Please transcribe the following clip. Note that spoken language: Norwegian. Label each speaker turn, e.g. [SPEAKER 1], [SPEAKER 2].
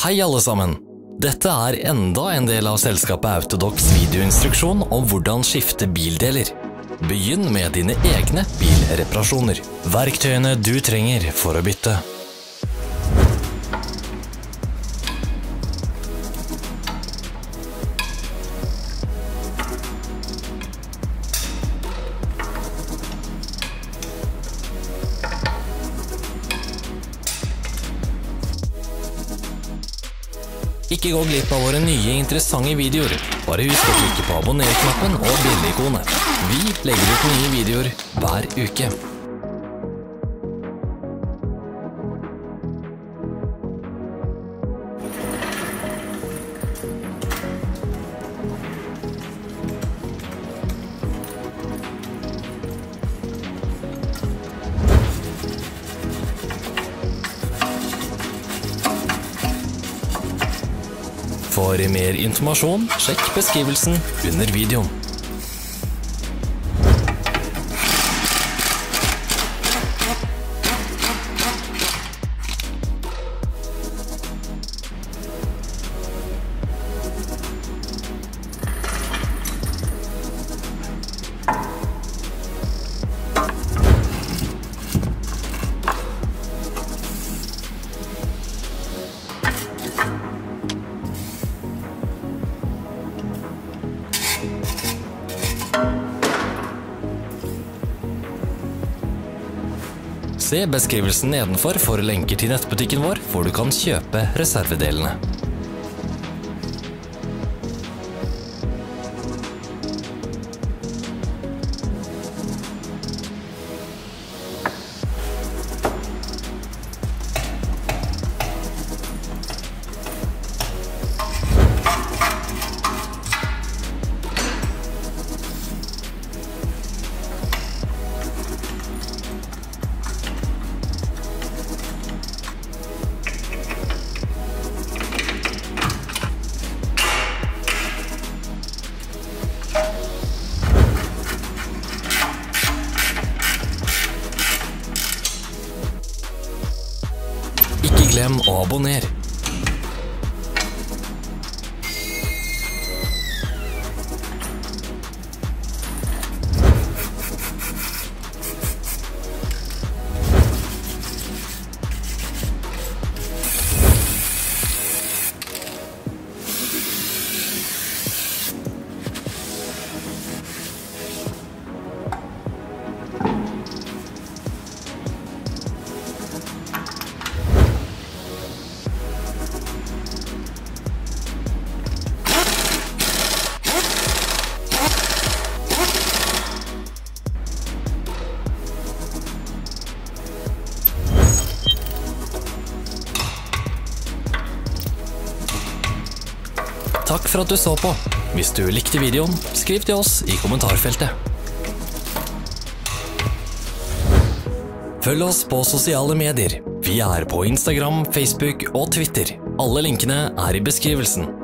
[SPEAKER 1] Hei alle sammen! Dette er enda en del av selskapet Autodocs videoinstruksjon om hvordan skifte bildeler. Begynn med dine egne bilreparasjoner. Verktøyene du trenger for å bytte. Ikke gå glipp av våre nye interessante videoer. Bare husk å klikke på abonner-knappen og bjelle-ikonet. Vi legger ut nye videoer hver uke. For mer informasjon, sjekk beskrivelsen under videoen. Se beskrivelsen nedenfor for lenker til nettbutikken vår, hvor du kan kjøpe reservedelene. Ikke glem å abonnere. Takk for at du så på. Hvis du likte videoen, skriv til oss i kommentarfeltet. Følg oss på sosiale medier. Vi er på Instagram, Facebook og Twitter. Alle linkene er i beskrivelsen.